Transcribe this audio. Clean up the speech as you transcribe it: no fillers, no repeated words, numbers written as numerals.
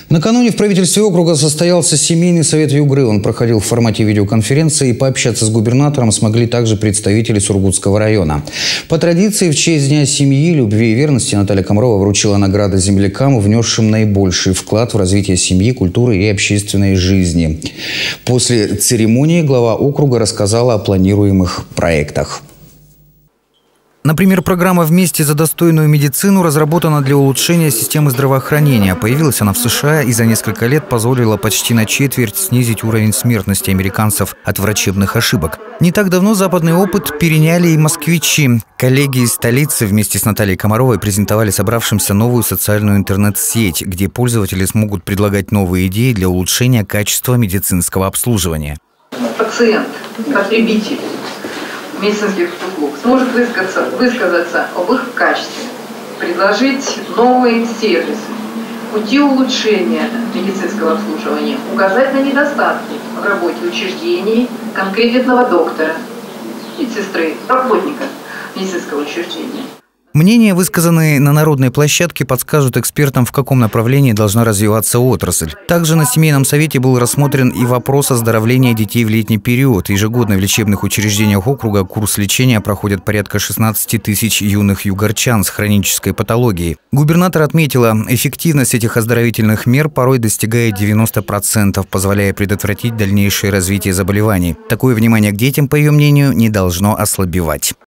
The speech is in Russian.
Накануне в правительстве округа состоялся семейный совет Югры. Он проходил в формате видеоконференции, и пообщаться с губернатором смогли также представители Сургутского района. По традиции, в честь Дня семьи, любви и верности Наталья Комарова вручила награды землякам, внесшим наибольший вклад в развитие семьи, культуры и общественной жизни. После церемонии глава округа рассказала о планируемых проектах. Например, программа «Вместе за достойную медицину» разработана для улучшения системы здравоохранения. Появилась она в США и за несколько лет позволила почти на четверть снизить уровень смертности американцев от врачебных ошибок. Не так давно западный опыт переняли и москвичи. Коллеги из столицы вместе с Натальей Комаровой презентовали собравшимся новую социальную интернет-сеть, где пользователи смогут предлагать новые идеи для улучшения качества медицинского обслуживания. Пациент, потребитель медицинских услуг сможет высказаться об их качестве, предложить новые сервисы, пути улучшения медицинского обслуживания, указать на недостатки в работе учреждений, конкретного доктора, медсестры, работника медицинского учреждения. Мнения, высказанные на народной площадке, подскажут экспертам, в каком направлении должна развиваться отрасль. Также на семейном совете был рассмотрен и вопрос оздоровления детей в летний период. Ежегодно в лечебных учреждениях округа курс лечения проходят порядка 16 тысяч юных югорчан с хронической патологией. Губернатор отметила, эффективность этих оздоровительных мер порой достигает 90%, позволяя предотвратить дальнейшее развитие заболеваний. Такое внимание к детям, по ее мнению, не должно ослабевать.